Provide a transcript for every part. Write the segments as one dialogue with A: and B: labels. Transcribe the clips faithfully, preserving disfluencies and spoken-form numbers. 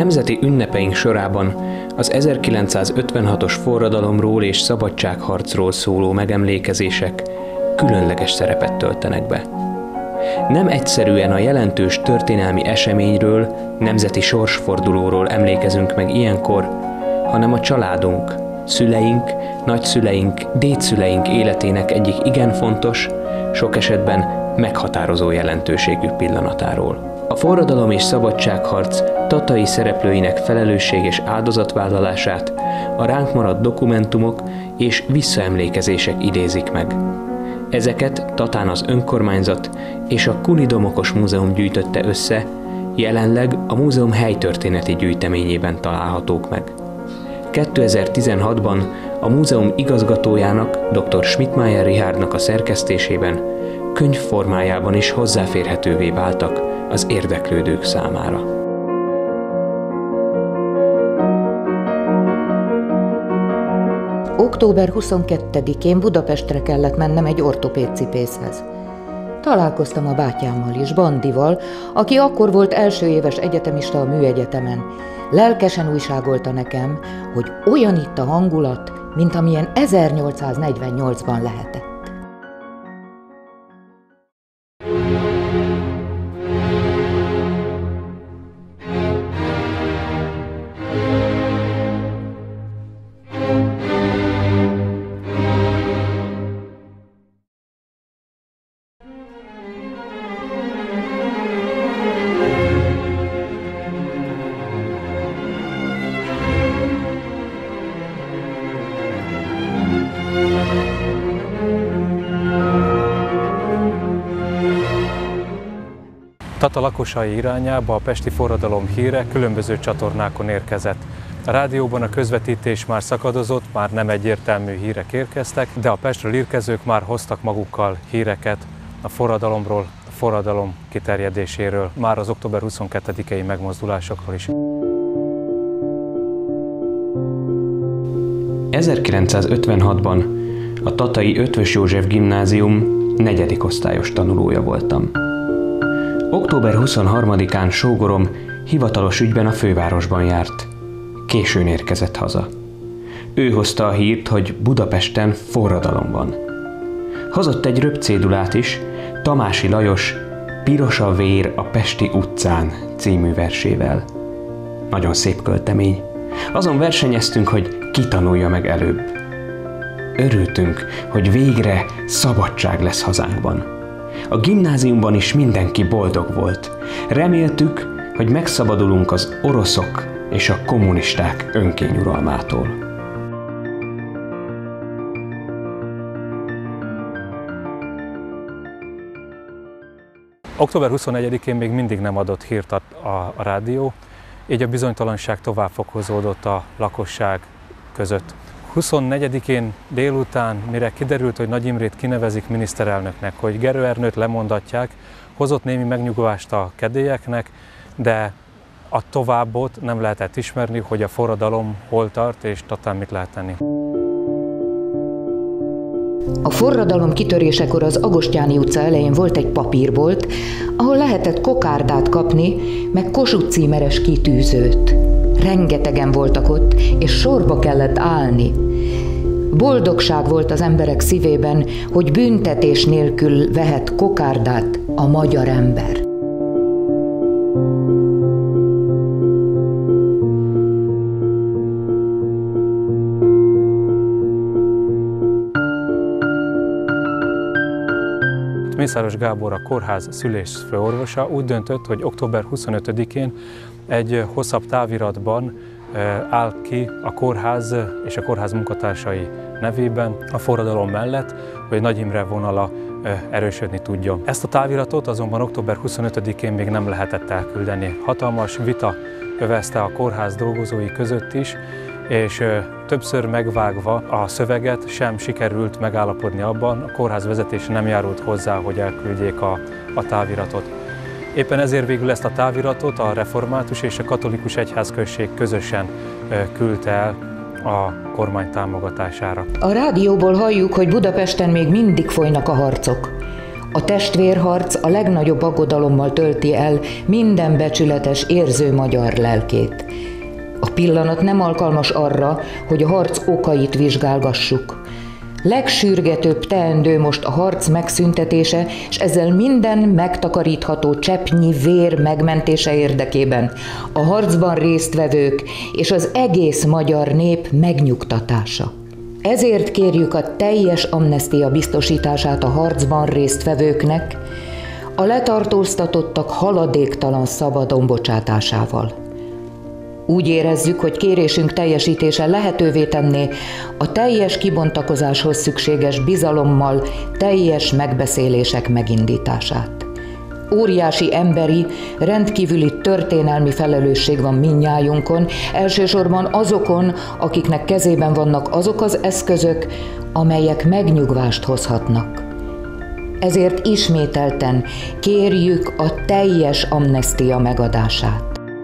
A: Nemzeti ünnepeink sorában az ezerkilencszázötvenhatos forradalomról és szabadságharcról szóló megemlékezések különleges szerepet töltenek be. Nem egyszerűen a jelentős történelmi eseményről, nemzeti sorsfordulóról emlékezünk meg ilyenkor, hanem a családunk, szüleink, nagyszüleink, dédszüleink életének egyik igen fontos, sok esetben meghatározó jelentőségű pillanatáról. A forradalom és szabadságharc tatai szereplőinek felelősség és áldozatvállalását a ránk maradt dokumentumok és visszaemlékezések idézik meg. Ezeket Tatán az önkormányzat és a Kuni Domokos Múzeum gyűjtötte össze, jelenleg a múzeum helytörténeti gyűjteményében találhatók meg. kétezer-tizenhatban a múzeum igazgatójának, dr. Schmidtmeyer Richardnak a szerkesztésében könyv formájában is hozzáférhetővé váltak az érdeklődők számára.
B: október huszonkettedikén Budapestre kellett mennem egy ortopéd cipészhez. Találkoztam a bátyámmal is, Bandival, aki akkor volt első éves egyetemista a műegyetemen. Lelkesen újságolta nekem, hogy olyan itt a hangulat, mint amilyen ezernyolcszáznegyvennyolcban lehetett.
C: Tata lakosai irányába a pesti forradalom híre különböző csatornákon érkezett. A rádióban a közvetítés már szakadozott, már nem egyértelmű hírek érkeztek, de a Pestről érkezők már hoztak magukkal híreket a forradalomról, a forradalom kiterjedéséről, már az október huszonkettedikei megmozdulásokról is.
A: ezerkilencszázötvenhatban a tatai Eötvös József Gimnázium negyedik osztályos tanulója voltam. október huszonharmadikán sógorom hivatalos ügyben a fővárosban járt. Későn érkezett haza. Ő hozta a hírt, hogy Budapesten forradalom van. Hozott egy röpcédulát is, Tamási Lajos Piros a vér a Pesti utcán című versével. Nagyon szép költemény. Azon versenyeztünk, hogy ki tanulja meg előbb. Örültünk, hogy végre szabadság lesz hazánkban. A gimnáziumban is mindenki boldog volt. Reméltük, hogy megszabadulunk az oroszok és a kommunisták önkényuralmától.
C: október huszonegyedikén még mindig nem adott hírt a, a, a rádió, így a bizonytalanság tovább fokozódott a lakosság között. huszonnegyedikén délután, mire kiderült, hogy Nagy Imrét kinevezik miniszterelnöknek, hogy Gerő Ernőt lemondatják, hozott némi megnyugvást a kedélyeknek, de a továbbot nem lehetett ismerni, hogy a forradalom hol tart és Tatán mit lehet tenni.
B: A forradalom kitörésekor az Agostyáni utca elején volt egy papírbolt, ahol lehetett kokárdát kapni, meg Kossuth címeres kitűzőt. Rengetegen voltak ott, és sorba kellett állni. Boldogság volt az emberek szívében, hogy büntetés nélkül vehet kokárdát a magyar ember.
C: Mészáros Gábor, a kórház szülésfőorvosa úgy döntött, hogy október huszonötödikén egy hosszabb táviratban áll ki a kórház és a kórház munkatársai nevében a forradalom mellett, hogy Nagy Imre vonala erősödni tudjon. Ezt a táviratot azonban október huszonötödikén még nem lehetett elküldeni. Hatalmas vita övezte a kórház dolgozói között is, és többször megvágva a szöveget sem sikerült megállapodni abban, a kórház vezetése nem járult hozzá, hogy elküldjék a, a táviratot. Éppen ezért végül ezt a táviratot a református és a katolikus egyházközség közösen küldte el a kormány támogatására.
B: A rádióból halljuk, hogy Budapesten még mindig folynak a harcok. A testvérharc a legnagyobb aggodalommal tölti el minden becsületes, érző magyar lelkét. A pillanat nem alkalmas arra, hogy a harc okait vizsgálgassuk. Legsürgetőbb teendő most a harc megszüntetése, és ezzel minden megtakarítható cseppnyi vér megmentése érdekében a harcban résztvevők és az egész magyar nép megnyugtatása. Ezért kérjük a teljes amnestia biztosítását a harcban résztvevőknek, a letartóztatottak haladéktalan szabadon bocsátásával. Úgy érezzük, hogy kérésünk teljesítése lehetővé tenné a teljes kibontakozáshoz szükséges bizalommal teljes megbeszélések megindítását. Óriási emberi, rendkívüli történelmi felelősség van mindnyájunkon, elsősorban azokon, akiknek kezében vannak azok az eszközök, amelyek megnyugvást hozhatnak. Ezért ismételten kérjük a teljes amnestia megadását.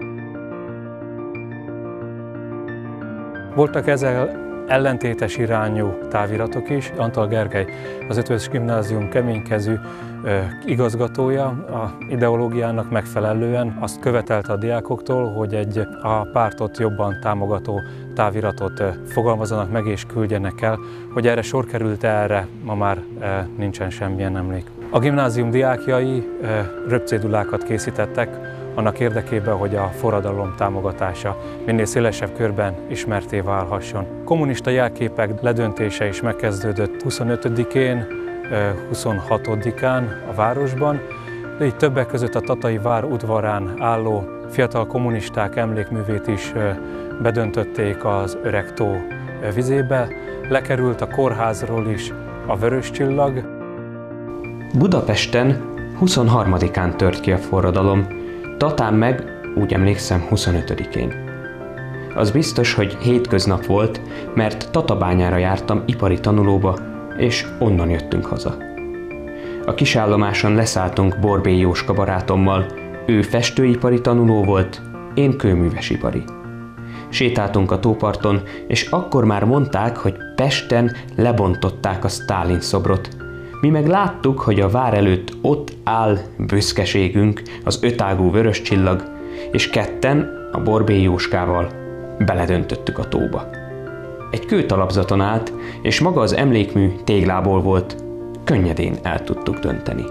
C: Voltak ezzel ellentétes irányú táviratok is. Antal Gergely, az Eötvös Gimnázium keménykezű igazgatója a ideológiának megfelelően azt követelte a diákoktól, hogy egy a pártot jobban támogató táviratot fogalmazzanak meg és küldjenek el. Hogy erre sor került erre, ma már nincsen semmilyen emlék. A gimnázium diákjai röpcédulákat készítettek annak érdekében, hogy a forradalom támogatása minél szélesebb körben ismertté válhasson. Kommunista jelképek ledöntése is megkezdődött huszonötödikén, huszonhatodikán a városban, de így többek között a Tatai vár udvarán álló fiatal kommunisták emlékművét is bedöntötték az Öreg tó vizébe, lekerült a kórházról is a vörös csillag.
A: Budapesten huszonharmadikán tört ki a forradalom, Tatán meg, úgy emlékszem, huszonötödikén. Az biztos, hogy hétköznap volt, mert Tatabányára jártam ipari tanulóba, és onnan jöttünk haza. A kisállomáson leszálltunk Borbély Jóska barátommal, ő festőipari tanuló volt, én kőművesipari. Sétáltunk a tóparton, és akkor már mondták, hogy Pesten lebontották a Sztálin szobrot. Mi meg láttuk, hogy a vár előtt ott áll büszkeségünk, az ötágú vörös csillag, és ketten, a Borbély Jóskával beledöntöttük a tóba. Egy kőtalapzaton állt, és maga az emlékmű téglából volt, könnyedén el tudtuk dönteni.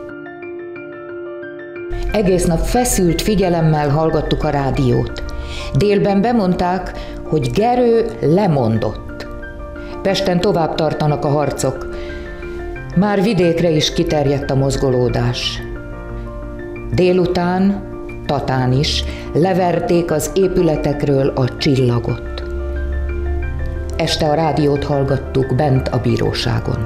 B: Egész nap feszült figyelemmel hallgattuk a rádiót. Délben bemondták, hogy Gerő lemondott. Pesten tovább tartanak a harcok. Már vidékre is kiterjedt a mozgolódás. Délután, Tatán is, leverték az épületekről a csillagot. Este a rádiót hallgattuk bent a bíróságon.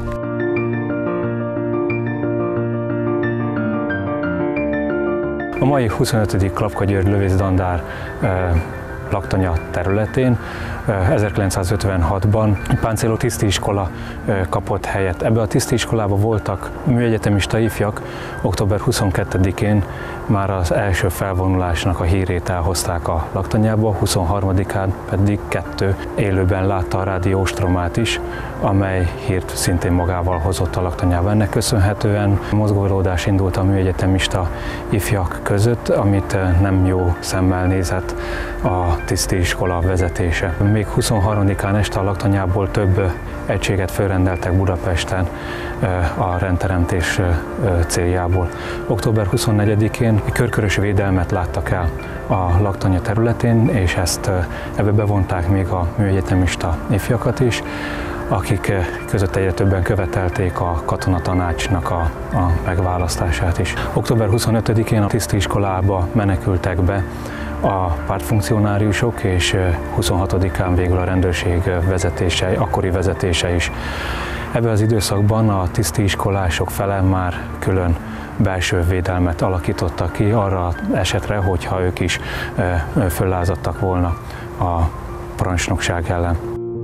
C: A mai huszonötödik Klapka György lövésztandár laktanya területén ezerkilencszázötvenhatban egy páncéló tisztiiskola kapott helyet. Ebbe a tisztiiskolában voltak műegyetemista ifjak, október huszonkettedikén már az első felvonulásnak a hírét elhozták a laktanyába, huszonharmadikán pedig kettő élőben látta a rádió ostromát is, amely hírt szintén magával hozott a laktanyába. Ennek köszönhetően mozgolódás indult a műegyetemista ifjak között, amit nem jó szemmel nézett a tisztiiskola vezetése. Még huszonharmadikán este a laktanyából több egységet fölrendeltek Budapesten a rendteremtés céljából. október huszonnegyedikén körkörös védelmet láttak el a laktanya területén, és ezt ebbe bevonták még a műegyetemista ifjakat is, akik között egyre többen követelték a katonatanácsnak a, a megválasztását is. október huszonötödikén a tisztiiskolába menekültek be a pártfunkcionáriusok, és huszonhatodikán végül a rendőrség vezetése, akkori vezetése is. Ebben az időszakban a tisztiiskolások fele már külön belső védelmet alakítottak ki arra esetre, hogyha ők is föllázadtak volna a parancsnokság ellen.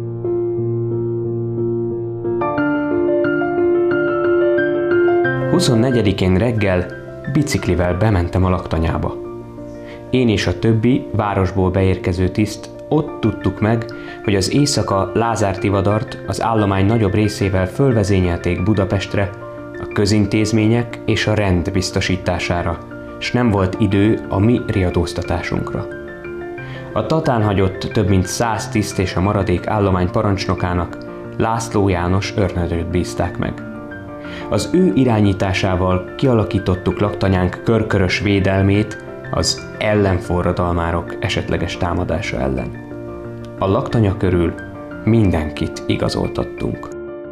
A: huszonnegyedikén reggel biciklivel bementem a laktanyába. Én és a többi városból beérkező tiszt ott tudtuk meg, hogy az éjszaka Lázár Tivadart az állomány nagyobb részével fölvezényelték Budapestre, a közintézmények és a rend biztosítására, s nem volt idő a mi riadóztatásunkra. A Tatán hagyott több mint száz tiszt és a maradék állomány parancsnokának László János őrnedőt bízták meg. Az ő irányításával kialakítottuk laktanyánk körkörös védelmét az ellenforradalmárok esetleges támadása ellen. A laktanya körül mindenkit igazoltattunk.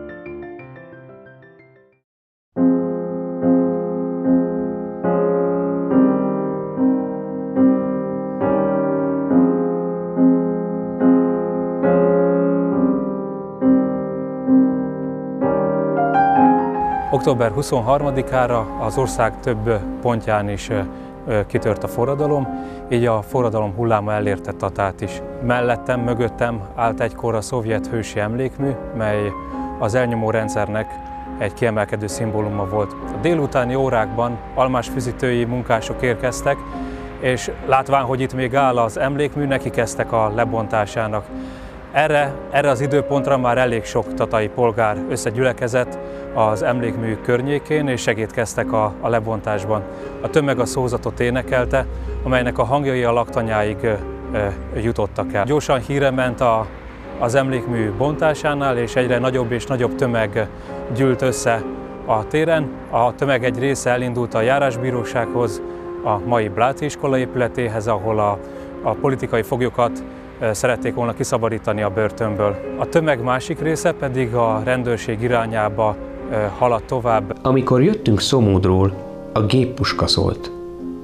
C: október huszonharmadikára az ország több pontján is kitört a forradalom, így a forradalom hulláma elérte Tatát is. Mellettem, mögöttem állt egykor a szovjet hősi emlékmű, mely az elnyomó rendszernek egy kiemelkedő szimbóluma volt. A délutáni órákban almásfüzítői munkások érkeztek, és látván, hogy itt még áll az emlékmű, neki kezdtek a lebontásának. Erre, erre az időpontra már elég sok tatai polgár összegyülekezett az emlékmű környékén, és segítkeztek a, a lebontásban. A tömeg a szózatot énekelte, amelynek a hangjai a laktanyáig e, e, jutottak el. Gyorsan híre ment a, az emlékmű bontásánál, és egyre nagyobb és nagyobb tömeg gyűlt össze a téren. A tömeg egy része elindult a járásbírósághoz, a mai Bláthi iskola épületéhez, ahol a, a politikai foglyokat szerették volna kiszabadítani a börtönből. A tömeg másik része pedig a rendőrség irányába haladt tovább.
A: Amikor jöttünk Szomódról, a géppuska szólt.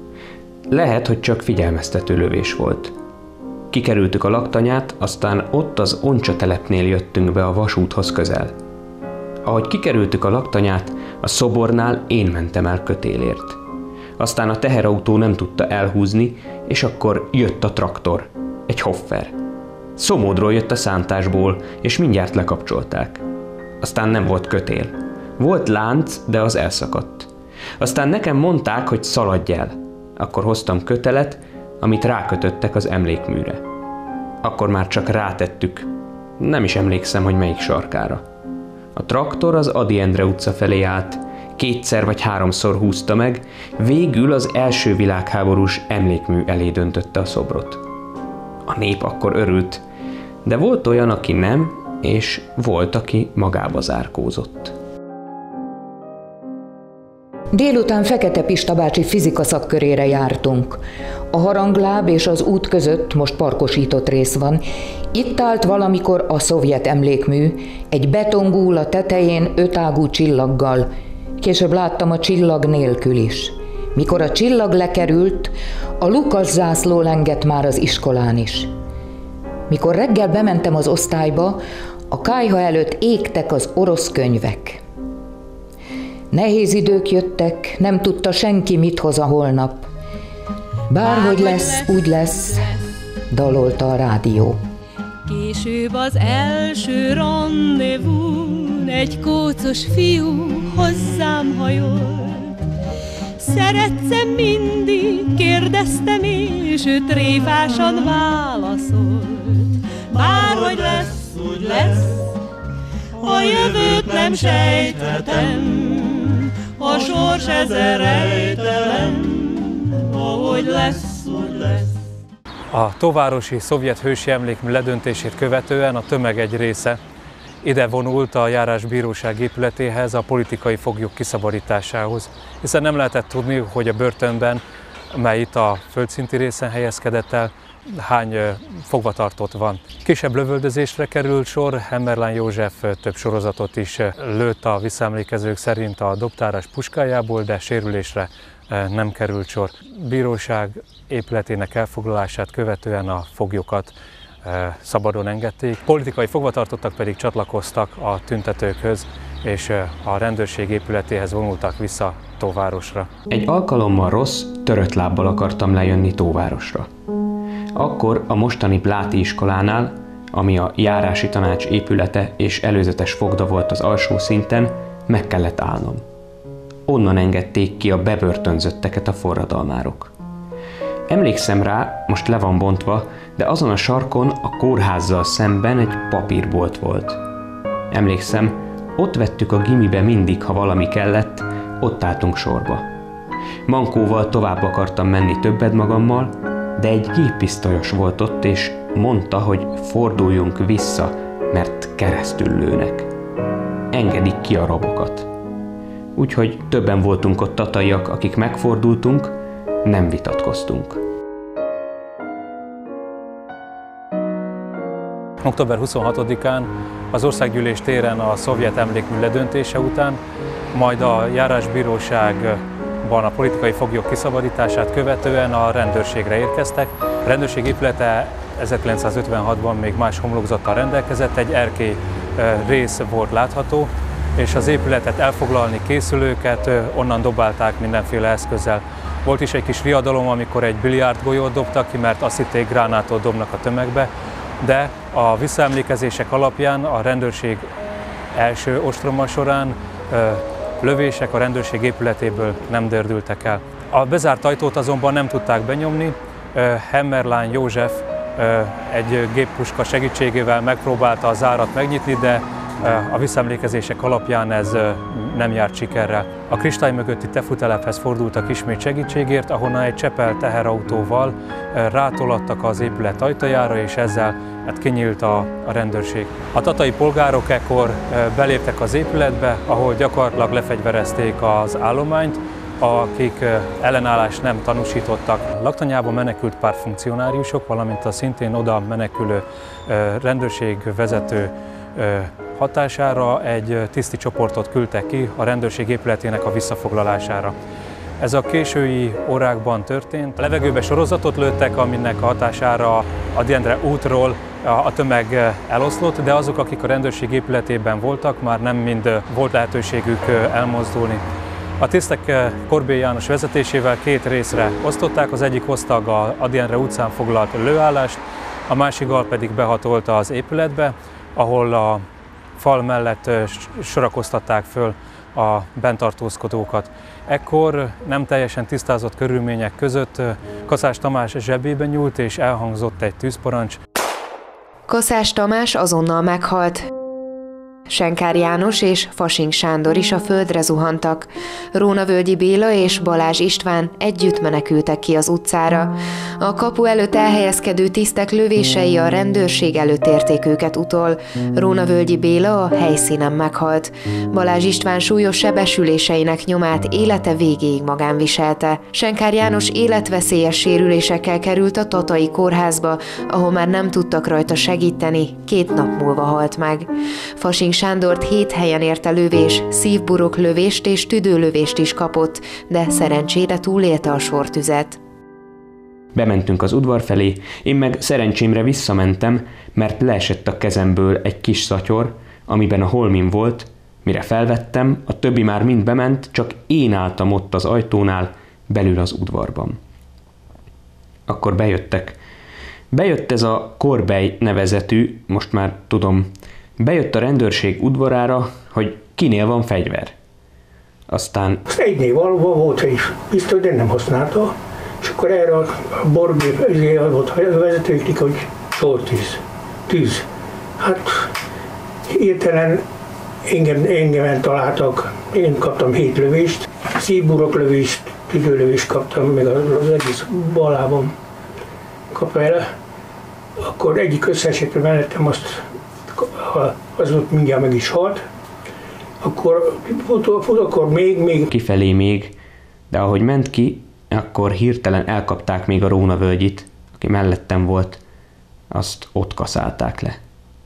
A: Lehet, hogy csak figyelmeztető lövés volt. Kikerültük a laktanyát, aztán ott az Oncsa telepnél jöttünk be a vasúthoz közel. Ahogy kikerültük a laktanyát, a szobornál én mentem el kötélért. Aztán a teherautó nem tudta elhúzni, és akkor jött a traktor. Egy hoffer. Szomódról jött a szántásból, és mindjárt lekapcsolták. Aztán nem volt kötél. Volt lánc, de az elszakadt. Aztán nekem mondták, hogy szaladj el. Akkor hoztam kötelet, amit rákötöttek az emlékműre. Akkor már csak rátettük. Nem is emlékszem, hogy melyik sarkára. A traktor az Ady Endre utca felé állt. Kétszer vagy háromszor húzta meg, végül az első világháborús emlékmű elé döntötte a szobrot. A nép akkor örült, de volt olyan, aki nem, és volt, aki magába zárkózott.
B: Délután Fekete Pista bácsi fizika szakkörére jártunk. A harangláb és az út között most parkosított rész van. Itt állt valamikor a szovjet emlékmű, egy betongúl a tetején ötágú csillaggal. Később láttam a csillag nélkül is. Mikor a csillag lekerült, a Lukasz zászló lengett már az iskolán is. Mikor reggel bementem az osztályba, a kályha előtt égtek az orosz könyvek. Nehéz idők jöttek, nem tudta senki, mit hoz a holnap. Bárhogy lesz, úgy lesz, dalolta a rádió.
D: Később az első rendezvún egy kócos fiú hozzám hajolt. Szeretsz-e mindig? Kérdeztem, és ő tréfásan válaszolt. Bárhogy lesz, úgy lesz, a jövőt nem sejthetem, a sors ezer rejtelen, ahogy lesz, úgy lesz.
C: A tóvárosi szovjet hősi emlékmű ledöntését követően a tömeg egy része ide vonult a járásbíróság épületéhez a politikai foglyok kiszabadításához, hiszen nem lehetett tudni, hogy a börtönben, mely itt a földszinti részen helyezkedett el, hány fogvatartott van. Kisebb lövöldözésre került sor, Hemmerlein József több sorozatot is lőtt a visszaemlékezők szerint a dobtárás puskájából, de sérülésre nem került sor. Bíróság épületének elfoglalását követően a foglyokat szabadon engedték. Politikai fogvatartottak pedig csatlakoztak a tüntetőkhöz, és a rendőrség épületéhez vonultak vissza Tóvárosra.
A: Egy alkalommal rossz, törött lábbal akartam lejönni Tóvárosra. Akkor a mostani Bláthi iskolánál, ami a járási tanács épülete és előzetes fogda volt az alsó szinten, meg kellett állnom. Onnan engedték ki a bebörtönzötteket a forradalmárok. Emlékszem rá, most le van bontva, de azon a sarkon a kórházzal szemben egy papírbolt volt. Emlékszem, Ott vettük a gimibe mindig, ha valami kellett, ott álltunk sorba. Mankóval tovább akartam menni többet magammal, de egy géppisztolyos volt ott, és mondta, hogy forduljunk vissza, mert keresztül lőnek. Engedik ki a rabokat. Úgyhogy többen voltunk ott tataiak, akik megfordultunk, nem vitatkoztunk.
C: október huszonhatodikán az Országgyűlés téren a szovjet emlékmű ledöntése után, majd a járásbíróságban a politikai foglyok kiszabadítását követően a rendőrségre érkeztek. A rendőrség épülete ezerkilencszázötvenhatban még más homlokzattal rendelkezett, egy erkély rész volt látható, és az épületet elfoglalni készülőket onnan dobálták mindenféle eszközzel. Volt is egy kis riadalom, amikor egy biliárdgolyót dobtak ki, mert azt hitték, gránátot dobnak a tömegbe, de a visszaemlékezések alapján a rendőrség első ostroma során lövések a rendőrség épületéből nem dördültek el. A bezárt ajtót azonban nem tudták benyomni. Hemmerlány József egy géppuska segítségével megpróbálta a zárat megnyitni, de a visszaemlékezések alapján ez nem járt sikerrel. A kristály mögötti tefutelephez fordultak ismét segítségért, ahonnan egy Csepel teherautóval rátolattak az épület ajtajára, és ezzel hát kinyílt a, a rendőrség. A tatai polgárok ekkor beléptek az épületbe, ahol gyakorlatilag lefegyverezték az állományt, akik ellenállást nem tanúsítottak. Laktanyába menekült pár funkcionáriusok, valamint a szintén oda menekülő rendőrségvezető hatására egy tiszti csoportot küldtek ki a rendőrség épületének a visszafoglalására. Ez a késői órákban történt. A levegőbe sorozatot lőttek, aminek a hatására a Diendre útról a tömeg eloszlott, de azok, akik a rendőrség épületében voltak, már nem mind volt lehetőségük elmozdulni. A tisztek Korbély János vezetésével két részre osztották, az egyik osztag a Diendre utcán foglalt lőállást, a másikkal pedig behatolta az épületbe, ahol a fal mellett sorakoztatták föl a benntartózkodókat. Ekkor nem teljesen tisztázott körülmények között Kaszás Tamás zsebébe nyúlt, és elhangzott egy tűzparancs.
E: Kaszás Tamás azonnal meghalt. Senkár János és Fasing Sándor is a földre zuhantak. Rónavölgyi Béla és Balázs István együtt menekültek ki az utcára. A kapu előtt elhelyezkedő tisztek lövései a rendőrség előtt érték őket utol. Rónavölgyi Béla a helyszínen meghalt. Balázs István súlyos sebesüléseinek nyomát élete végéig magán viselte. Senkár János életveszélyes sérülésekkel került a tatai kórházba, ahol már nem tudtak rajta segíteni, két nap múlva halt meg. Fasing Sándort hét helyen érte lövés, szívburok lövést és tüdőlövést is kapott, de szerencsére túlélte a sortüzet.
A: Bementünk az udvar felé, én meg szerencsémre visszamentem, mert leesett a kezemből egy kis szatyor, amiben a holmim volt, mire felvettem, a többi már mind bement, csak én álltam ott az ajtónál, belül az udvarban. Akkor bejöttek. Bejött ez a Korbély nevezetű, most már tudom, bejött a rendőrség udvarára, hogy kinél van fegyver. Aztán...
F: Azt egynél valóban volt egy pisztoly, de nem használta, és akkor erre a borgé volt a vezetőknek, hogy sortűz, tűz. Hát hirtelen engem, engem találtak, én kaptam hét lövést, szívburok lövést, tüdőlövést kaptam, meg az egész ballábam kapta el. Akkor egyik összeesett mellettem, azt az ott mindjárt meg is halt, akkor, akkor még, még...
A: Kifelé még, de ahogy ment ki, akkor hirtelen elkapták még a Rónavölgyit, aki mellettem volt, azt ott kaszálták le.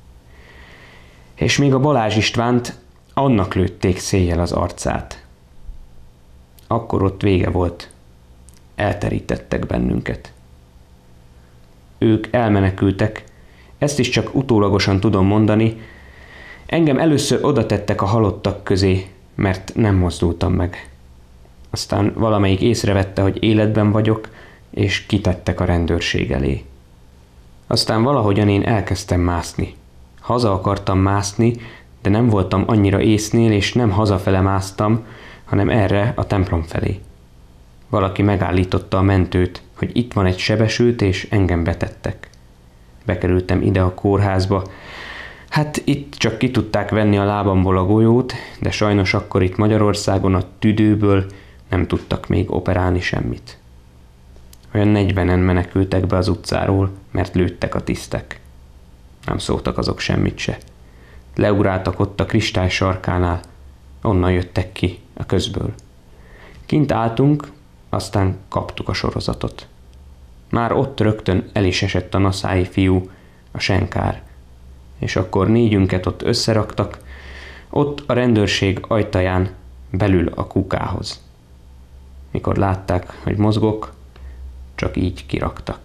A: És még a Balázs Istvánt, annak lőtték széjjel az arcát. Akkor ott vége volt, elterítettek bennünket. Ők elmenekültek, ezt is csak utólagosan tudom mondani. Engem először oda tettek a halottak közé, mert nem mozdultam meg. Aztán valamelyik észrevette, hogy életben vagyok, és kitettek a rendőrség elé. Aztán valahogyan én elkezdtem mászni. Haza akartam mászni, de nem voltam annyira észnél, és nem hazafele másztam, hanem erre a templom felé. Valaki megállította a mentőt, hogy itt van egy sebesült, és engem betettek. Bekerültem ide a kórházba. Hát itt csak ki tudták venni a lábamból a golyót, de sajnos akkor itt Magyarországon a tüdőből nem tudtak még operálni semmit. Olyan negyvenen menekültek be az utcáról, mert lőttek a tisztek. Nem szóltak azok semmit se. Leugráltak ott a kristály sarkánál, onnan jöttek ki a közből. Kint álltunk, aztán kaptuk a sorozatot. Már ott rögtön el is esett a naszái fiú, a Senkár, és akkor négyünket ott összeraktak, ott a rendőrség ajtaján belül a kukához. Mikor látták, hogy mozgok, csak így kiraktak.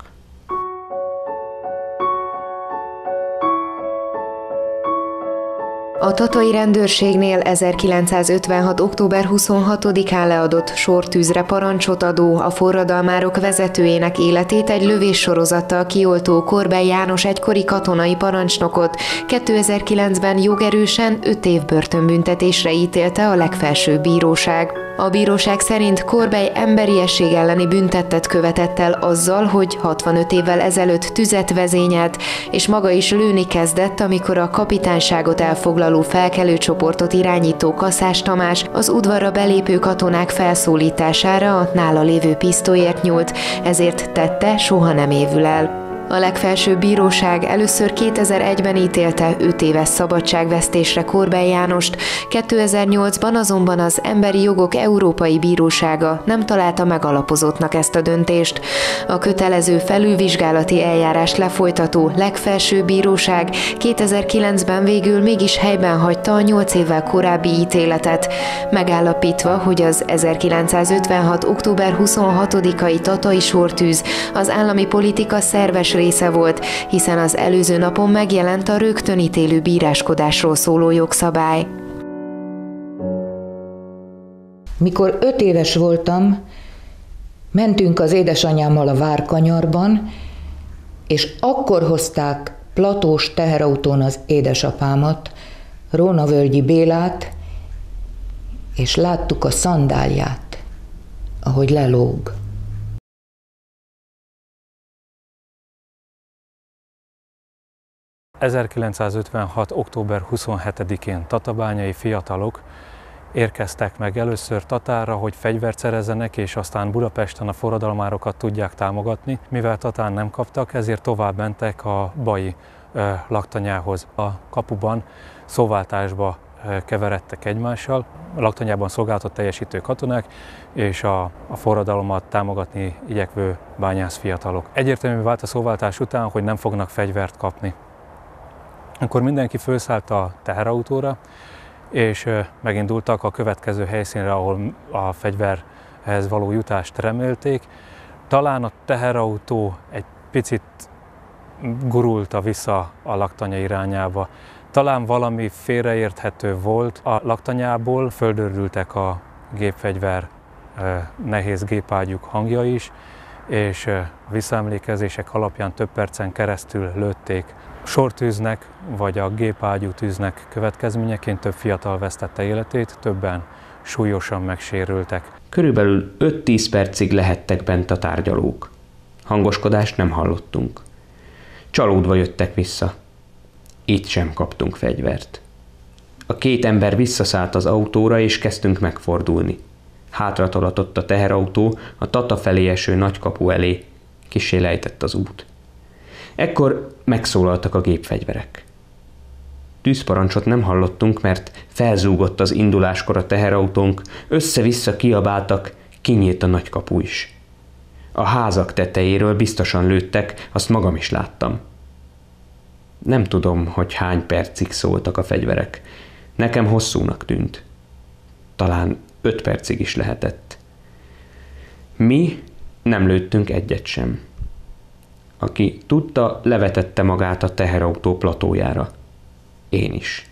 E: A tatai rendőrségnél ezerkilencszázötvenhat. október huszonhatodikán leadott sortűzre parancsot adó, a forradalmárok vezetőjének életét egy lövéssorozattal kioltó Korbely János egykori katonai parancsnokot kétezer-kilencben jogerősen öt év börtönbüntetésre ítélte a legfelsőbb bíróság. A bíróság szerint Korbely emberiesség elleni büntettet követett el azzal, hogy hatvanöt évvel ezelőtt tüzet vezényelt, és maga is lőni kezdett, amikor a kapitányságot elfoglaló felkelőcsoportot irányító Kaszás Tamás az udvarra belépő katonák felszólítására a nála lévő pisztolyért nyúlt, ezért tette, soha nem évül el. A legfelsőbb bíróság először kétezer-egyben ítélte öt éves szabadságvesztésre Korbely Jánost, kétezer-nyolcban azonban az Emberi Jogok Európai Bírósága nem találta megalapozottnak ezt a döntést. A kötelező felülvizsgálati eljárás lefolytató legfelsőbb bíróság kétezer-kilencben végül mégis helyben hagyta a nyolc évvel korábbi ítéletet, megállapítva, hogy az ezerkilencszázötvenhat. október huszonhatodikai tatai sortűz az állami politika szerves része volt, hiszen az előző napon megjelent a rögtönítélő bíráskodásról szóló jogszabály.
B: Mikor öt éves voltam, mentünk az édesanyámmal a Várkanyarban, és akkor hozták platós teherautón az édesapámat, Rónavölgyi Bélát, és láttuk a szandálját, ahogy lelóg.
C: ezerkilencszázötvenhat. október huszonhetedikén tatabányai fiatalok érkeztek meg először Tatárra, hogy fegyvert szerezzenek, és aztán Budapesten a forradalmárokat tudják támogatni. Mivel Tatán nem kaptak, ezért tovább mentek a Bai ö, laktanyához. A kapuban szóváltásba ö, keveredtek egymással, a laktanyában szolgálatot teljesítő katonák és a, a forradalmat támogatni igyekvő bányász fiatalok. Egyértelmű vált a szóváltás után, hogy nem fognak fegyvert kapni. Akkor mindenki felszállt a teherautóra, és megindultak a következő helyszínre, ahol a fegyverhez való jutást remélték. Talán a teherautó egy picit gurulta vissza a laktanya irányába. Talán valami félreérthető volt. A laktanyából földörültek a gépfegyver nehéz gépágyúk hangja is, és visszaemlékezések alapján több percen keresztül lőtték. Sortűznek vagy a gépágyú tűznek következményeként több fiatal vesztette életét, többen súlyosan megsérültek.
A: Körülbelül öt-tíz percig lehettek bent a tárgyalók. Hangoskodást nem hallottunk. Csalódva jöttek vissza. Itt sem kaptunk fegyvert. A két ember visszaszállt az autóra, és kezdtünk megfordulni. Hátratolatott a teherautó a Tata felé eső nagykapu elé. Kissé lejtett az út. Ekkor megszólaltak a gépfegyverek. Tűzparancsot nem hallottunk, mert felzúgott az induláskor a teherautónk, össze-vissza kiabáltak, kinyílt a nagykapu is. A házak tetejéről biztosan lőttek, azt magam is láttam. Nem tudom, hogy hány percig szóltak a fegyverek. Nekem hosszúnak tűnt. Talán öt percig is lehetett. Mi nem lőttünk egyet sem. Aki tudta, levetette magát a teherautó platójára. Én is.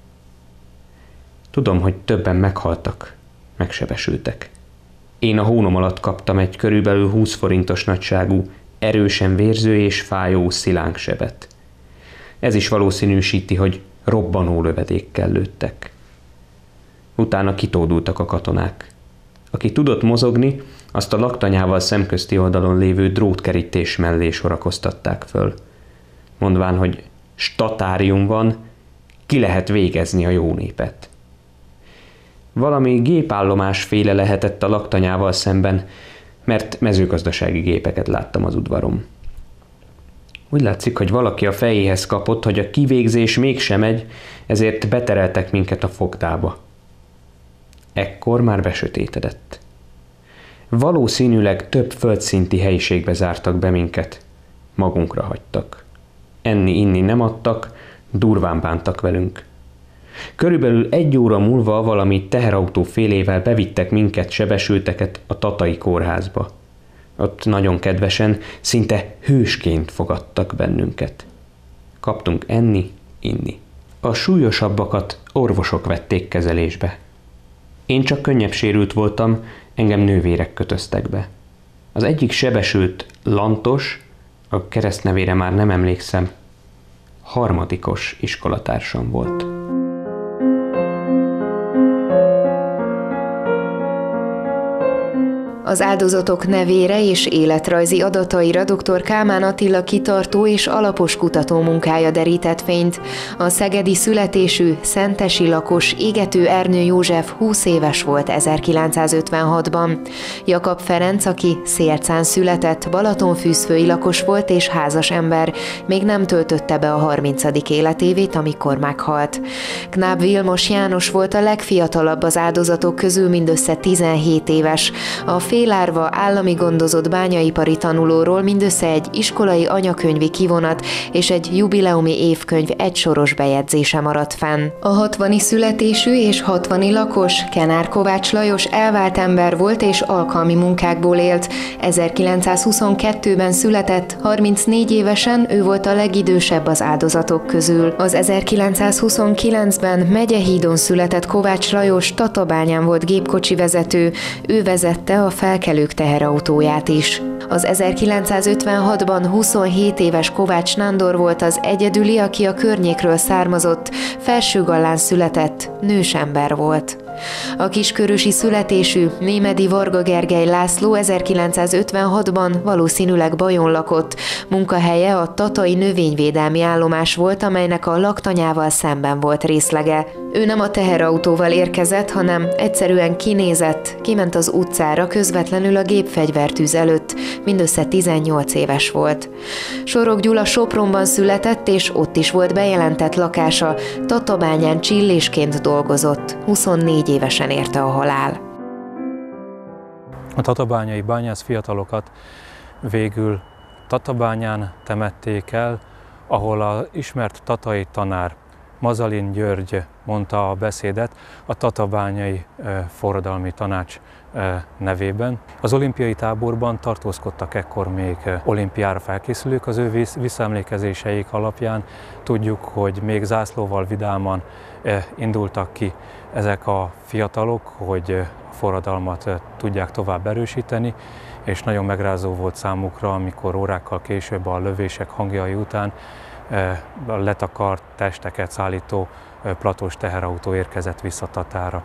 A: Tudom, hogy többen meghaltak, megsebesültek. Én a hónom alatt kaptam egy körülbelül húsz forintos nagyságú, erősen vérző és fájó szilánksebet. Ez is valószínűsíti, hogy robbanó lövedékkel lőttek. Utána kitódultak a katonák. Aki tudott mozogni, azt a laktanyával szemközti oldalon lévő drótkerítés mellé sorakoztatták föl. Mondván, hogy statárium van, Ki lehet végezni a jó népet. Valami gépállomás féle lehetett a laktanyával szemben, mert mezőgazdasági gépeket láttam az udvaron. Úgy látszik, hogy valaki a fejéhez kapott, hogy a kivégzés mégsem megy, ezért betereltek minket a fogdába. Ekkor már besötétedett. Valószínűleg több földszinti helyiségbe zártak be minket. Magunkra hagytak. Enni-inni nem adtak, durván bántak velünk. Körülbelül egy óra múlva valami teherautó félével bevittek minket, sebesülteket a Tatai kórházba. Ott nagyon kedvesen, szinte hősként fogadtak bennünket. Kaptunk enni, inni. A súlyosabbakat orvosok vették kezelésbe. Én csak könnyebb sérült voltam, engem nővérek kötöztek be. Az egyik sebesült Lantos, a keresztnevére már nem emlékszem, harmadikos iskolatársam volt.
E: Az áldozatok nevére és életrajzi adataira dr. Kálmán Attila kitartó és alapos kutatómunkája derített fényt. A szegedi születésű, szentesi lakos Égető Ernő József húsz éves volt ezerkilencszázötvenhatban. Jakab Ferenc, aki Szélcán született, balatonfűzfői lakos volt és házas ember, még nem töltötte be a harmincadik életévét, amikor meghalt. Knáb Vilmos János volt a legfiatalabb az áldozatok közül, mindössze tizenhét éves. A félárva állami gondozott bányaipari tanulóról mindössze egy iskolai anyakönyvi kivonat és egy jubileumi évkönyv egysoros bejegyzése maradt fenn. A hatvani születésű és hatvani lakos Kenár Kovács Lajos elvált ember volt és alkalmi munkákból élt. ezerkilencszázhuszonkettőben született, harmincnégy évesen ő volt a legidősebb az áldozatok közül. Az ezerkilencszázhuszonkilencben Megyehídon született Kovács Lajos Tatabányán volt gépkocsi vezető, ő vezette a felkelők teherautóját is. Az ezerkilencszázötvenhatban huszonhét éves Kovács Nándor volt az egyedüli, aki a környékről származott, Felsőgallán született, nősember volt. A kiskörösi születésű Némedy Varga Gergely László ezerkilencszázötvenhatban valószínűleg Bajon lakott. Munkahelye a Tatai növényvédelmi állomás volt, amelynek a laktanyával szemben volt részlege. Ő nem a teherautóval érkezett, hanem egyszerűen kinézett, kiment az utcára közvetlenül a gépfegyvertűz előtt, mindössze tizennyolc éves volt. Sorok Gyula Sopronban született, és ott is volt bejelentett lakása, Tatabányán csillésként dolgozott, huszonnégy évesen érte a halál.
C: A tatabányai bányász fiatalokat végül Tatabányán temették el, ahol az ismert tatai tanár Mazalin György mondta a beszédet a Tatabányai Forradalmi Tanács nevében. Az olimpiai táborban tartózkodtak ekkor még olimpiára felkészülők, az ő visszaemlékezéseik alapján tudjuk, hogy még zászlóval vidáman indultak ki ezek a fiatalok, hogy a forradalmat tudják tovább erősíteni, és nagyon megrázó volt számukra, amikor órákkal később a lövések hangjai után a letakart testeket szállító platós teherautó érkezett vissza Tatára.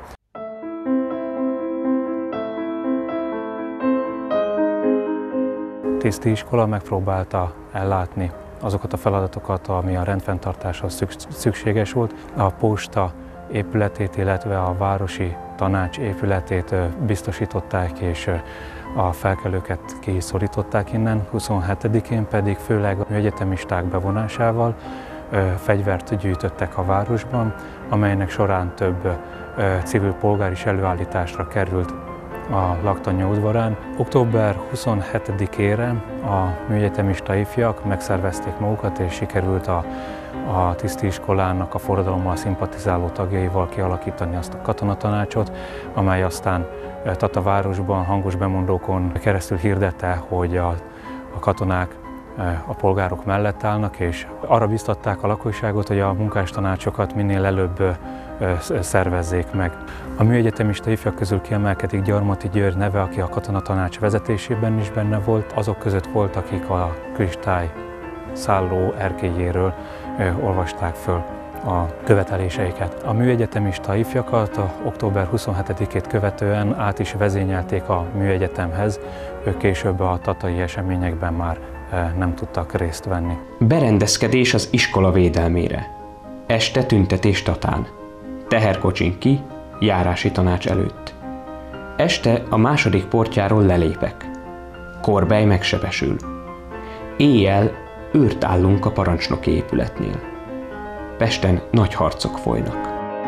C: Tiszti iskola megpróbálta ellátni azokat a feladatokat, ami a rendfenntartáshoz szükséges volt. A posta épületét, illetve a városi tanács épületét biztosították, és a felkelőket kiszorították innen. huszonhetedikén pedig főleg a egyetemisták bevonásával fegyvert gyűjtöttek a városban, amelynek során több civil polgár is előállításra került a laktanya udvarán. október huszonhetedikére a műegyetemista ifjak megszervezték magukat, és sikerült a, a tisztiiskolának a forradalommal szimpatizáló tagjaival kialakítani azt a katonatanácsot, amely aztán Tatavárosban hangos bemondókon keresztül hirdette, hogy a, a katonák a polgárok mellett állnak, és arra biztatták a lakosságot, hogy a munkástanácsokat minél előbb szervezzék meg. A műegyetemista ifjak közül kiemelkedik Gyarmati György neve, aki a katonatanács vezetésében is benne volt. Azok között volt, akik a kristály szálló erkélyéről olvasták föl a követeléseiket. A műegyetemista ifjakat a október huszonhetedikét követően át is vezényelték a műegyetemhez, ők később a tatai eseményekben már nem tudtak részt venni.
A: Berendezkedés az iskola védelmére. Este tüntetés Tatán. Teherkocsin ki, járási tanács előtt. Este a második portjáról lelépek. Korbely megsebesül. Éjjel őrt állunk a parancsnoki épületnél. Pesten nagy harcok folynak.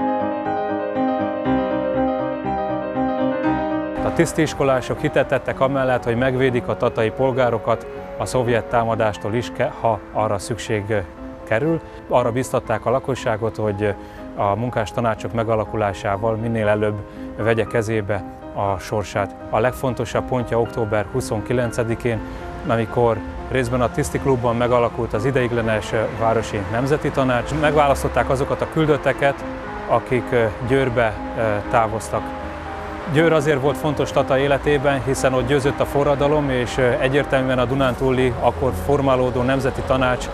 C: A tisztiskolások hitet tettek amellett, hogy megvédik a tatai polgárokat a szovjet támadástól is, ha arra szükség kerül. Arra biztatták a lakosságot, hogy a munkástanácsok megalakulásával minél előbb vegye kezébe a sorsát. A legfontosabb pontja október huszonkilencedikén, amikor részben a Tisztiklubban megalakult az ideiglenes városi nemzeti tanács. Megválasztották azokat a küldötteket, akik Győrbe távoztak. Győr azért volt fontos Tata életében, hiszen ott győzött a forradalom, és egyértelműen a dunántúli akkor formálódó nemzeti tanács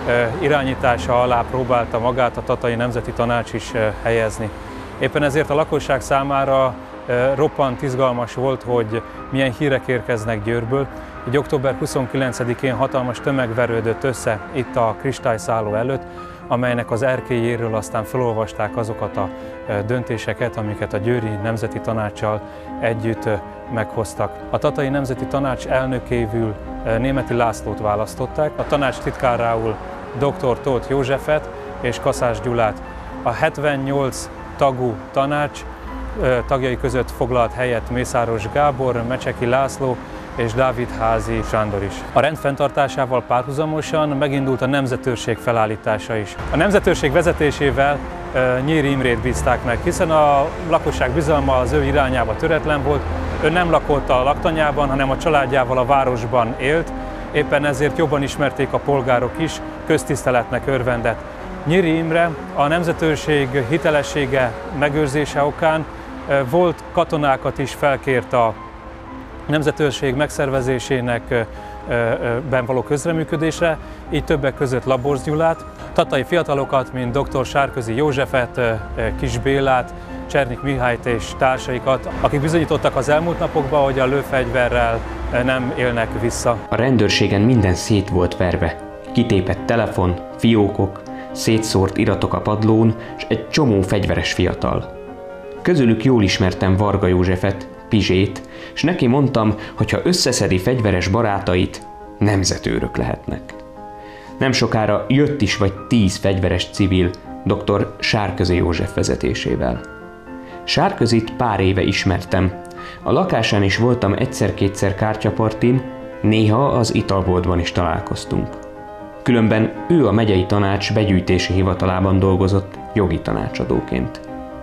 C: irányítása alá próbálta magát a tatai nemzeti tanács is helyezni. Éppen ezért a lakosság számára roppant izgalmas volt, hogy milyen hírek érkeznek Győrből. Így október huszonkilencedikén hatalmas tömeg verődött össze itt a kristályszálló előtt, amelynek az erkélyéről aztán felolvasták azokat a döntéseket, amiket a Győri Nemzeti Tanáccsal együtt meghoztak. A Tatai Nemzeti Tanács elnökévül Németi Lászlót választották, a tanács titkárául dr. Tóth Józsefet és Kaszás Gyulát. A hetvennyolc tagú tanács tagjai között foglalt helyet Mészáros Gábor, Mecseki László és Dávidházi Sándor is. A rend fenntartásával párhuzamosan megindult a nemzetőrség felállítása is. A nemzetőrség vezetésével Nyíri Imrét bízták meg, hiszen a lakosság bizalma az ő irányába töretlen volt. Ő nem lakott a laktanyában, hanem a családjával a városban élt, éppen ezért jobban ismerték a polgárok is, köztiszteletnek örvendett. Nyíri Imre a nemzetőrség hitelessége megőrzése okán volt katonákat is felkért a nemzetőrség megszervezésének ben való közreműködésre, így többek között Laborz Gyulát, tatai fiatalokat, mint dr. Sárközi Józsefet, Kis Bélát, Csernik Mihályt és társaikat, akik bizonyítottak az elmúlt napokban, hogy a lőfegyverrel nem élnek vissza.
A: A rendőrségen minden szét volt verve. Kitépett telefon, fiókok, szétszórt iratok a padlón, és egy csomó fegyveres fiatal. Közülük jól ismertem Varga Józsefet, Pizsét, és neki mondtam, hogy ha összeszedi fegyveres barátait, nemzetőrök lehetnek. Nem sokára jött is vagy tíz fegyveres civil, dr. Sárközi József vezetésével. Sárközit pár éve ismertem. A lakásán is voltam egyszer-kétszer kártyapartin, néha az italboltban is találkoztunk. Különben ő a megyei tanács begyűjtési hivatalában dolgozott jogi tanácsadóként.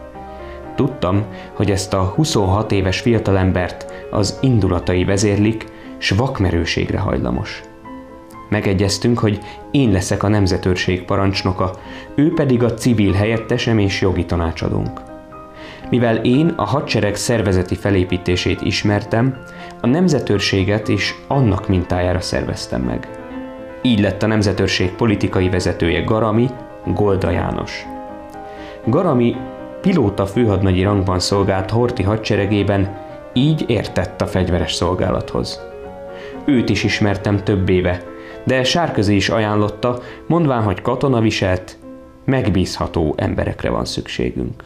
A: Tudtam, hogy ezt a huszonhat éves fiatalembert az indulatai vezérlik, s vakmerőségre hajlamos. Megegyeztünk, hogy én leszek a nemzetőrség parancsnoka, ő pedig a civil helyettesem és jogi tanácsadónk. Mivel én a hadsereg szervezeti felépítését ismertem, a nemzetőrséget is annak mintájára szerveztem meg. Így lett a nemzetőrség politikai vezetője Garami, Golda János. Garami pilóta főhadnagyi rangban szolgált Horthy hadseregében, így értett a fegyveres szolgálathoz. Őt is ismertem több éve, de Sárközi is ajánlotta, mondván, hogy katonaviselt, megbízható emberekre van szükségünk.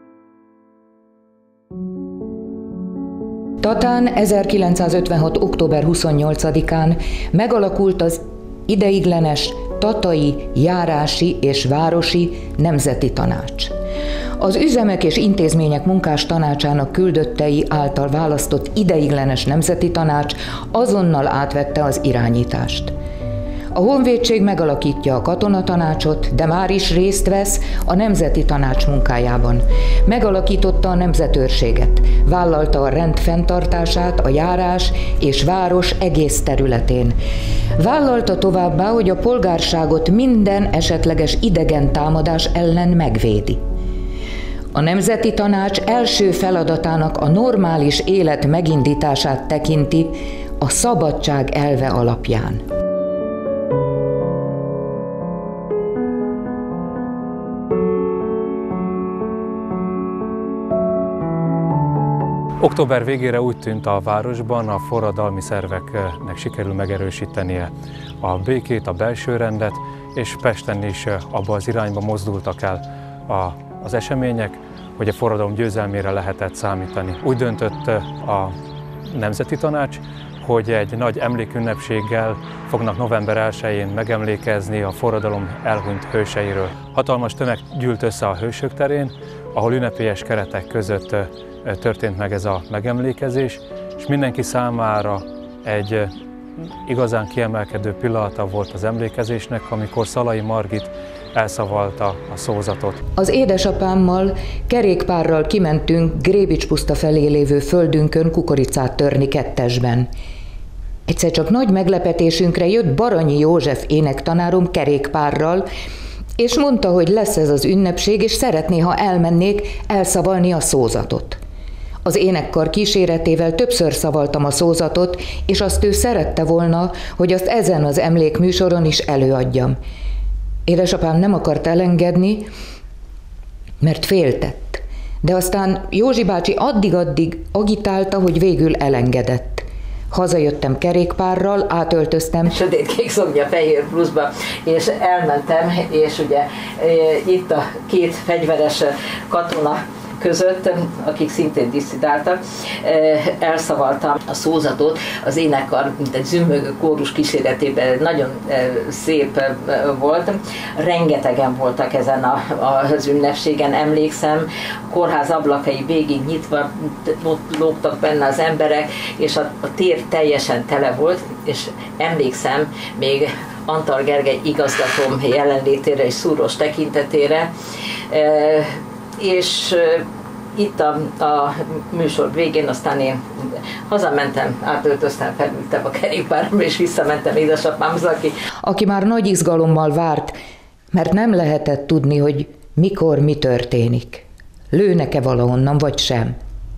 B: Tatán ezerkilencszázötvenhat. október huszonnyolcadikán megalakult az ideiglenes tatai, járási és városi nemzeti tanács. Az üzemek és intézmények munkás tanácsának küldöttei által választott ideiglenes nemzeti tanács azonnal átvette az irányítást. A honvédség megalakítja a katonatanácsot, de már is részt vesz a nemzeti tanács munkájában. Megalakította a nemzetőrséget, vállalta a rend fenntartását a járás és város egész területén. Vállalta továbbá, hogy a polgárságot minden esetleges idegen támadás ellen megvédi. A Nemzeti Tanács első feladatának a normális élet megindítását tekinti a szabadság elve alapján.
C: Október végére úgy tűnt, a városban a forradalmi szerveknek sikerül megerősítenie a békét, a belső rendet, és Pesten is abba az irányba mozdultak el a, az események, hogy a forradalom győzelmére lehetett számítani. Úgy döntött a Nemzeti Tanács, hogy egy nagy emlékünnepséggel fognak november elsején megemlékezni a forradalom elhunyt hőseiről. Hatalmas tömeg gyűlt össze a Hősök terén, ahol ünnepélyes keretek között történt meg ez a megemlékezés, és mindenki számára egy igazán kiemelkedő pillanata volt az emlékezésnek, amikor Szalai Margit elszavalta a szózatot.
B: Az édesapámmal kerékpárral kimentünk Grébics puszta felé lévő földünkön kukoricát törni kettesben. Egyszer csak nagy meglepetésünkre jött Baranyi József énektanárom kerékpárral, és mondta, hogy lesz ez az ünnepség, és szeretné, ha elmennék elszavalni a szózatot. Az énekkar kíséretével többször szavaltam a szózatot, és azt ő szerette volna, hogy azt ezen az emlékműsoron is előadjam. Édesapám nem akart elengedni, mert féltett, de aztán Józsi bácsi addig-addig agitálta, hogy végül elengedett. Hazajöttem kerékpárral, átöltöztem.
G: Sötétkék szoknya fehér pluszba, és elmentem, és ugye itt a két fegyveres katona között, akik szintén disszidáltak, elszavaltam a szózatot, az énekkar, mint egy zümmögő kórus kíséretében nagyon szép volt. Rengetegen voltak ezen a, az ünnepségen, emlékszem, a kórház ablakai végig nyitva, ott lógtak benne az emberek, és a, a tér teljesen tele volt, és emlékszem még Antal Gergely igazgatóm jelenlétére és szúrós tekintetére, és itt a, a műsor végén aztán én hazamentem, átöltöztem, felültem a kerékpáromra, és visszamentem édesapámhoz, aki...
B: aki már nagy izgalommal várt, mert nem lehetett tudni, hogy mikor mi történik. Lőnek-e valahonnan, vagy sem.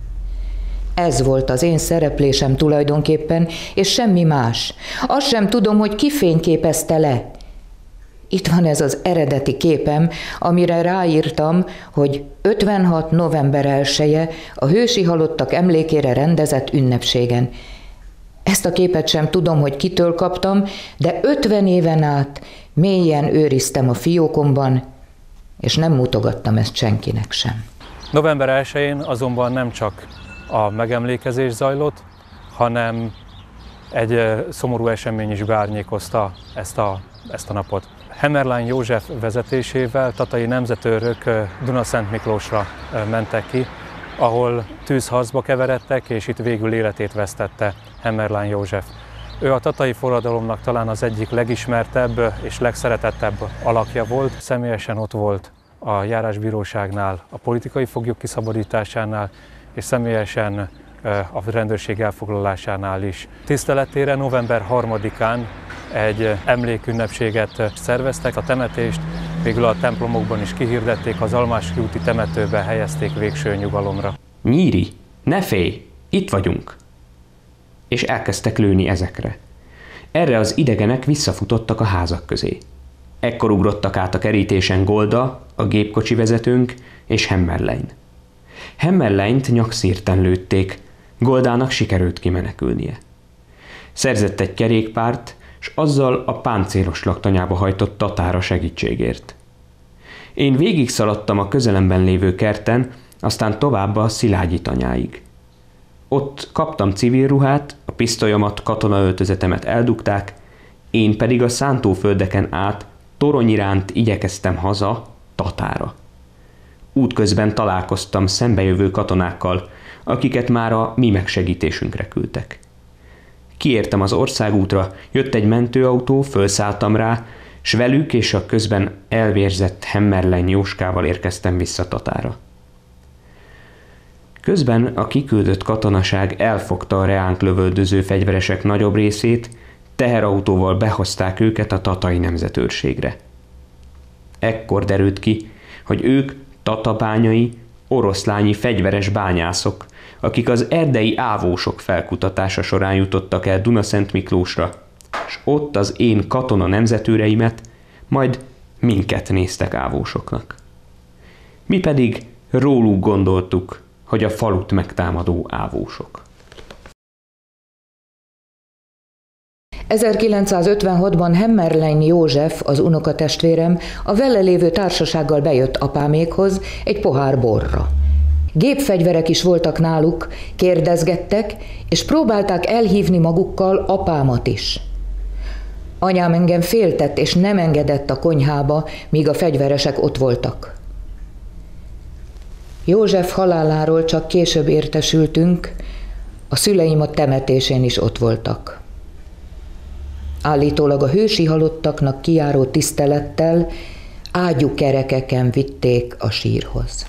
B: Ez volt az én szereplésem tulajdonképpen, és semmi más. Azt sem tudom, hogy ki fényképezte le. Itt van ez az eredeti képem, amire ráírtam, hogy ötvenhat november elseje a hősi halottak emlékére rendezett ünnepségen. Ezt a képet sem tudom, hogy kitől kaptam, de ötven éven át mélyen őriztem a fiókomban, és nem mutogattam ezt senkinek sem.
C: november elsején azonban nem csak a megemlékezés zajlott, hanem egy szomorú esemény is beárnyékozta ezt a, ezt a napot. Hemmerlein József vezetésével tatai nemzetőrök Dunaszent Miklósra mentek ki, ahol tűzharcba keveredtek, és itt végül életét vesztette Hemmerlein József. Ő a tatai forradalomnak talán az egyik legismertebb és legszeretettebb alakja volt. Személyesen ott volt a járásbíróságnál, a politikai foglyok kiszabadításánál, és személyesen a rendőrség elfoglalásánál is. Tiszteletére november harmadikán egy emlékünnepséget szerveztek, a temetést végül a templomokban is kihirdették, az Almási úti temetőbe helyezték végső nyugalomra.
A: Nyíri, ne félj, itt vagyunk! És elkezdtek lőni ezekre. Erre az idegenek visszafutottak a házak közé. Ekkor ugrottak át a kerítésen Golda, a gépkocsi vezetőnk és Hemmerlein. Hemmerleint nyakszírten lőtték, Goldának sikerült kimenekülnie. Szerzett egy kerékpárt, s azzal a páncélos laktanyába hajtott tatára segítségért. Én végig szaladtam a közelemben lévő kerten, aztán tovább a Szilágyi tanyáig. Ott kaptam civil ruhát, a pisztolyomat, katonaöltözetemet eldugták, én pedig a szántóföldeken át torony iránt igyekeztem haza, Tatára. Útközben találkoztam szembejövő katonákkal, akiket már a mi megsegítésünkre küldtek. Kiértem az országútra, jött egy mentőautó, fölszálltam rá, s velük és a közben elvérzett Hemmerlein Jóskával érkeztem vissza Tatára. Közben a kiküldött katonaság elfogta a reánk lövöldöző fegyveresek nagyobb részét, teherautóval behozták őket a tatai nemzetőrségre. Ekkor derült ki, hogy ők tatabányai, oroszlányi fegyveres bányászok, akik az erdei ávósok felkutatása során jutottak el Dunaszent Miklósra, s ott az én katona nemzetőreimet, majd minket néztek ávósoknak. Mi pedig róluk gondoltuk, hogy a falut megtámadó ávósok.
B: ezerkilencszázötvenhatban Hemmerlein József, az unokatestvérem, a vele lévő társasággal bejött apámékhoz egy pohár borra. Gépfegyverek is voltak náluk, kérdezgettek, és próbálták elhívni magukkal apámat is. Anyám engem féltett, és nem engedett a konyhába, míg a fegyveresek ott voltak. József haláláról csak később értesültünk, a szüleim a temetésén is ott voltak. Állítólag a hősi halottaknak kijáró tisztelettel ágyúkerekeken vitték a sírhoz.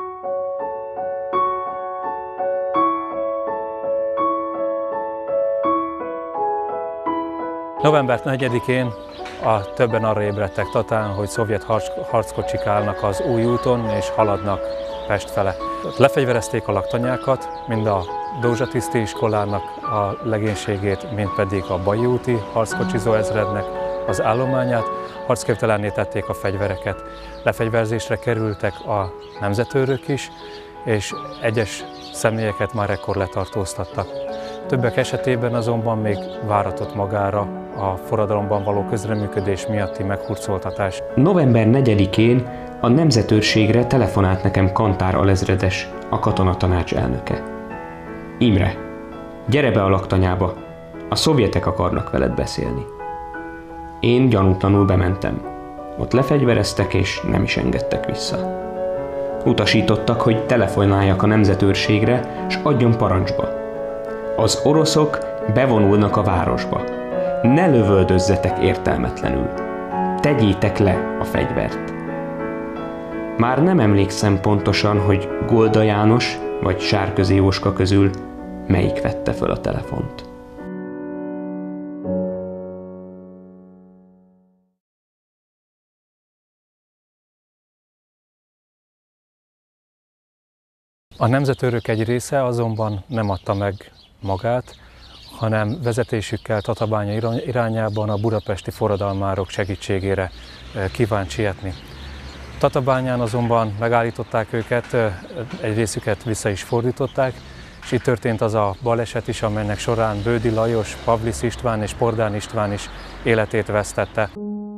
C: november negyedikén a többen arra ébredtek Tatán, hogy szovjet harckocsik állnak az új úton és haladnak Pest fele. Lefegyverezték a laktanyákat, mind a Dózsa-tiszti iskolának a legénységét, mind pedig a Baji úti harckocsizó ezrednek az állományát, harcképtelenné tették a fegyvereket. Lefegyverzésre kerültek a nemzetőrök is, és egyes személyeket már ekkor letartóztattak. Többek esetében azonban még váratott magára a forradalomban való közreműködés miatti meghurcoltatás.
A: november negyedikén a nemzetőrségre telefonált nekem Kantár alezredes, a katonatanács elnöke. Imre, gyere be a laktanyába, a szovjetek akarnak veled beszélni. Én gyanútlanul bementem. Ott lefegyvereztek és nem is engedtek vissza. Utasítottak, hogy telefonáljak a nemzetőrségre, s adjon parancsba. Az oroszok bevonulnak a városba. Ne lövöldözzetek értelmetlenül. Tegyétek le a fegyvert. Már nem emlékszem pontosan, hogy Golda János vagy Sárközi Jóska közül melyik vette föl a telefont.
C: A nemzetőrök egy része azonban nem adta meg magát, hanem vezetésükkel Tatabánya irányában a budapesti forradalmárok segítségére kívánt sietni. Tatabányán azonban megállították őket, egy részüket vissza is fordították, és itt történt az a baleset is, amelynek során Bődi Lajos, Pavlis István és Pordán István is életét vesztette.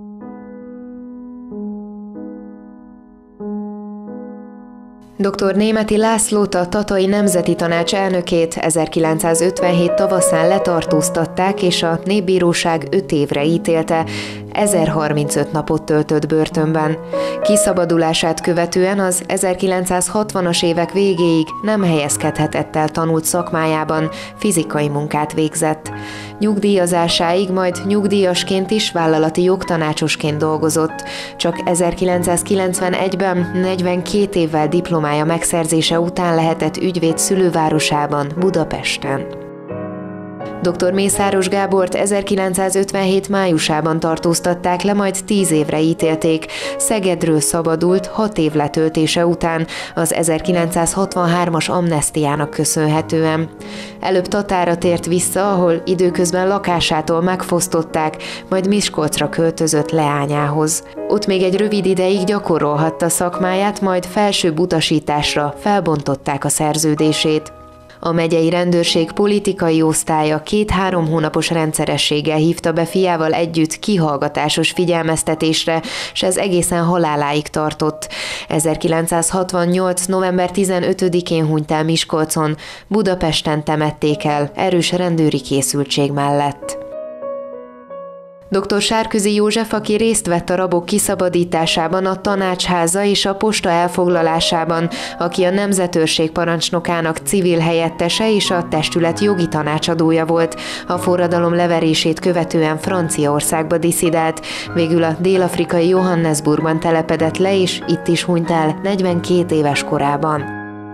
E: doktor Németi Lászlót, a Tatai Nemzeti Tanács elnökét ezerkilencszázötvenhét tavaszán letartóztatták, és a Népbíróság öt évre ítélte, ezerharmincöt napot töltött börtönben. Kiszabadulását követően az ezerkilencszázhatvanas évek végéig nem helyezkedhetett el tanult szakmájában, fizikai munkát végzett. Nyugdíjazásáig, majd nyugdíjasként is vállalati jogtanácsosként dolgozott, csak ezerkilencszázkilencvenegyben negyvenkét évvel diplomája megszerzése után lehetett ügyvéd szülővárosában, Budapesten. doktor Mészáros Gábort ezerkilencszázötvenhét májusában tartóztatták le, majd tíz évre ítélték. Szegedről szabadult hat év letöltése után az ezerkilencszázhatvanhármas amnesztiának köszönhetően. Előbb Tatára tért vissza, ahol időközben lakásától megfosztották, majd Miskolcra költözött leányához. Ott még egy rövid ideig gyakorolhatta szakmáját, majd felsőbb utasításra felbontották a szerződését. A megyei rendőrség politikai osztálya két-három hónapos rendszerességgel hívta be fiával együtt kihallgatásos figyelmeztetésre, s ez egészen haláláig tartott. ezerkilencszázhatvannyolc. november tizenötödikén hunyt el Miskolcon, Budapesten temették el, erős rendőri készültség mellett. doktor Sárközi József, aki részt vett a rabok kiszabadításában, a Tanácsháza és a posta elfoglalásában, aki a nemzetőrség parancsnokának civil helyettese és a testület jogi tanácsadója volt, a forradalom leverését követően Franciaországba disszidált, végül a dél-afrikai Johannesburgban telepedett le, és itt is hunyt el negyvenkét éves korában.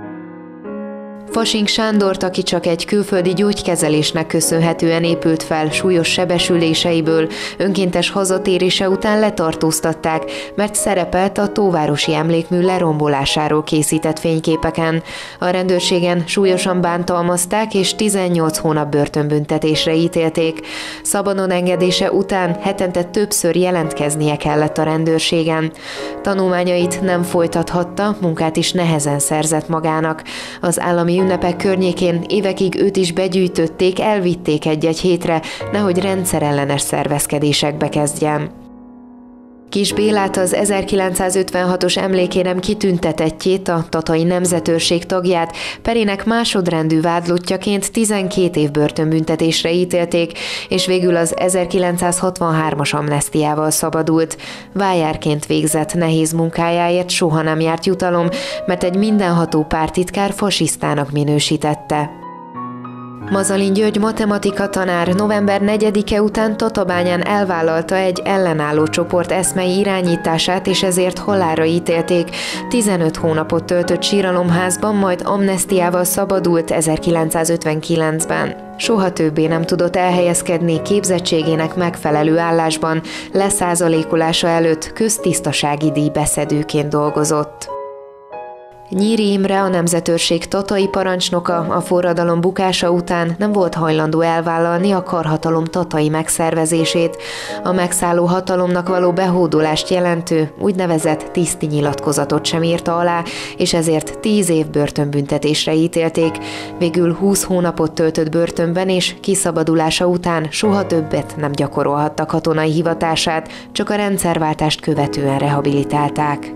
E: Fasing Sándort, aki csak egy külföldi gyógykezelésnek köszönhetően épült fel súlyos sebesüléseiből, önkéntes hazatérése után letartóztatták, mert szerepelt a Tóvárosi Emlékmű lerombolásáról készített fényképeken. A rendőrségen súlyosan bántalmazták, és tizennyolc hónap börtönbüntetésre ítélték. Szabadon engedése után hetente többször jelentkeznie kellett a rendőrségen. Tanulmányait nem folytathatta, munkát is nehezen szerzett magának. Az állami ünnepek környékén évekig őt is begyűjtötték, elvitték egy-egy hétre, nehogy rendszerellenes szervezkedésekbe kezdjen. Kis Bélát, az ezerkilencszázötvenhatos emlékérem kitüntetettjét, a tatai nemzetőrség tagját perének másodrendű vádlottjaként tizenkét év börtönbüntetésre ítélték, és végül az ezerkilencszázhatvanhármas amnesztiával szabadult. Vájárként végzett nehéz munkájáért soha nem járt jutalom, mert egy mindenható pártitkár fasisztának minősítette. Mazalin György matematika tanár november negyedike után Tatabányán elvállalta egy ellenálló csoport eszmei irányítását, és ezért halálra ítélték. tizenöt hónapot töltött síralomházban, majd amnesztiával szabadult ezerkilencszázötvenkilencben. Soha többé nem tudott elhelyezkedni képzettségének megfelelő állásban, leszázalékolása előtt köztisztasági díj beszedőként dolgozott. Nyíri Imre, a nemzetőrség tatai parancsnoka a forradalom bukása után nem volt hajlandó elvállalni a karhatalom tatai megszervezését, a megszálló hatalomnak való behódolást jelentő úgynevezett tiszti nyilatkozatot sem írta alá, és ezért tíz év börtönbüntetésre ítélték. Végül húsz hónapot töltött börtönben, és kiszabadulása után soha többet nem gyakorolhatta katonai hivatását, csak a rendszerváltást követően rehabilitálták.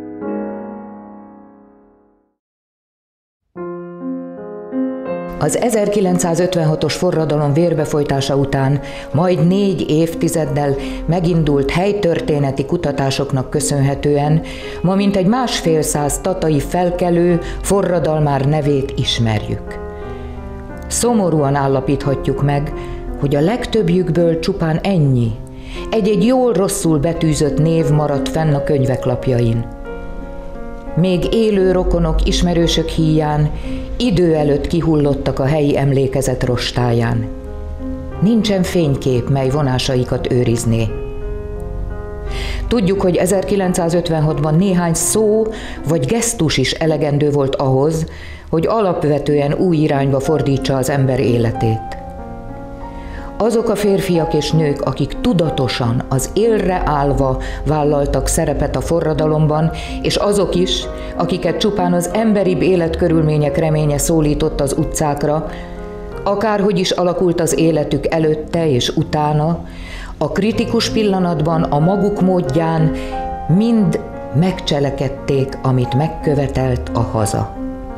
B: Az ezerkilencszázötvenhatos forradalom vérbefolytása után majd négy évtizeddel megindult helytörténeti kutatásoknak köszönhetően ma mintegy másfél száz tatai felkelő forradalmár nevét ismerjük. Szomorúan állapíthatjuk meg, hogy a legtöbbjükből csupán ennyi, egy-egy jól rosszul betűzött név maradt fenn a könyvek lapjain. Még élő rokonok, ismerősök híján idő előtt kihullottak a helyi emlékezet rostáján. Nincsen fénykép, mely vonásaikat őrizné. Tudjuk, hogy ezerkilencszázötvenhatban néhány szó vagy gesztus is elegendő volt ahhoz, hogy alapvetően új irányba fordítsa az ember életét. Azok a férfiak és nők, akik tudatosan, az élre állva vállaltak szerepet a forradalomban, és azok is, akiket csupán az emberibb életkörülmények reménye szólított az utcákra, akárhogy is alakult az életük előtte és utána, a kritikus pillanatban a maguk módján mind megcselekedték, amit megkövetelt a haza.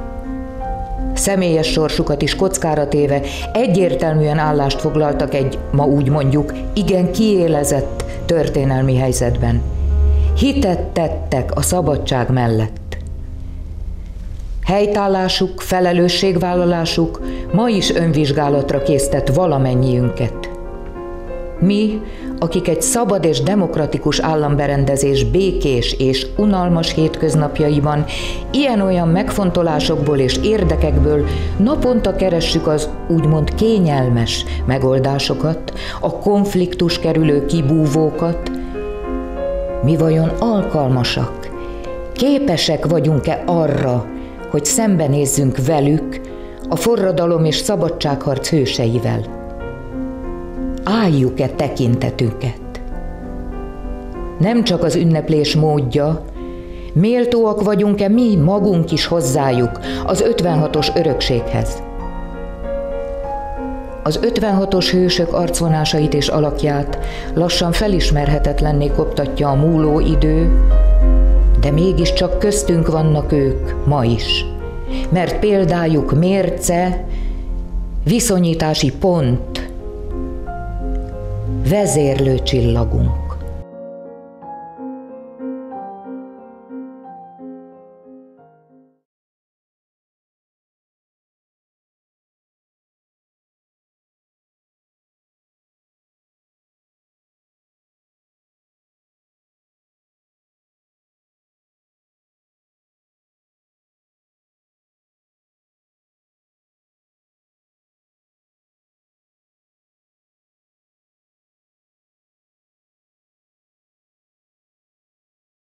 B: Személyes sorsukat is kockára téve egyértelműen állást foglaltak egy, ma úgy mondjuk, igen kiélezett történelmi helyzetben. Hitet tettek a szabadság mellett. Helytállásuk, felelősségvállalásuk ma is önvizsgálatra késztet valamennyiünket. Mi, akik egy szabad és demokratikus államberendezés békés és unalmas hétköznapjaiban ilyen-olyan megfontolásokból és érdekekből naponta keressük az úgymond kényelmes megoldásokat, a konfliktus kerülő kibúvókat, mi vajon alkalmasak, képesek vagyunk-e arra, hogy szembenézzünk velük, a forradalom és szabadságharc hőseivel? Álljuk-e tekintetünket? Nem csak az ünneplés módja, méltóak vagyunk-e mi magunk is hozzájuk, az ötvenhatos örökséghez? Az ötvenhatos hősök arcvonásait és alakját lassan felismerhetetlenné koptatja a múló idő, de mégiscsak köztünk vannak ők ma is, mert példájuk mérce, viszonyítási pont, vezérlő csillagunk.